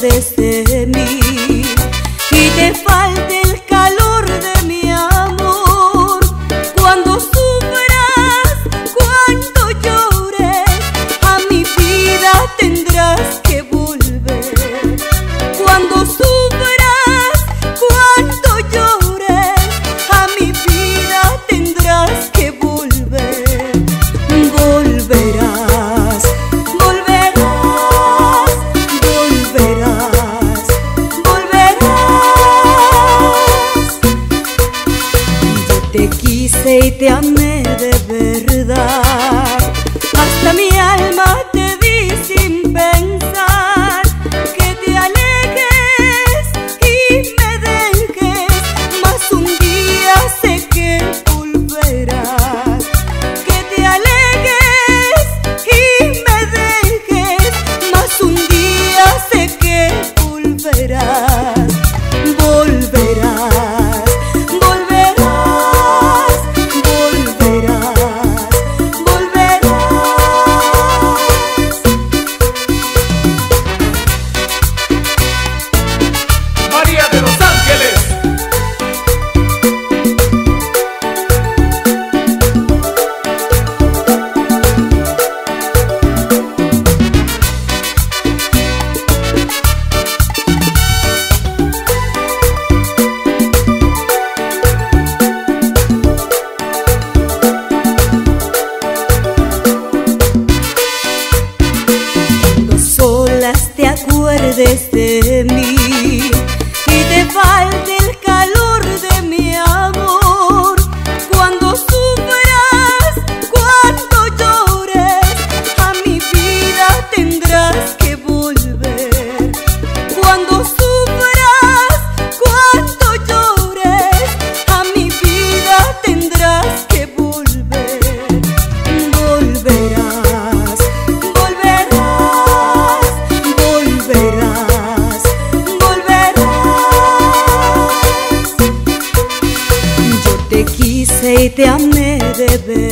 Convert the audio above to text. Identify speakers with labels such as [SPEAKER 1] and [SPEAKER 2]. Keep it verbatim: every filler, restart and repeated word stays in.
[SPEAKER 1] acuerdes de mí y te falte el calor de mi amor. Cuando sufras, cuando llores, a mi vida tendrás que volver. Cuando sufras, cuando llores, a mi vida tendrás que volver. Volverás, volverás, volverás, volverás. Yo te quise y te amé de verdad, hasta mi alma te di sin pensar. Que te alejes y me dejes, mas un día sé que volverás. Que te alejes y me dejes, mas un día sé que volverás. Volverás, volverás, volverás, volverás.
[SPEAKER 2] María de Los Ángeles.
[SPEAKER 1] Cuando solas te acuerdes de mí y te falte el calor de mi amor. Cuando sufras, cuando llores, a mi vida tendrás que volver. Cuando sufras, cuando llores, a mi vida tendrás que volver. Volverás, volverás, volverás, volverás. Yo te quise y te amé de verdad.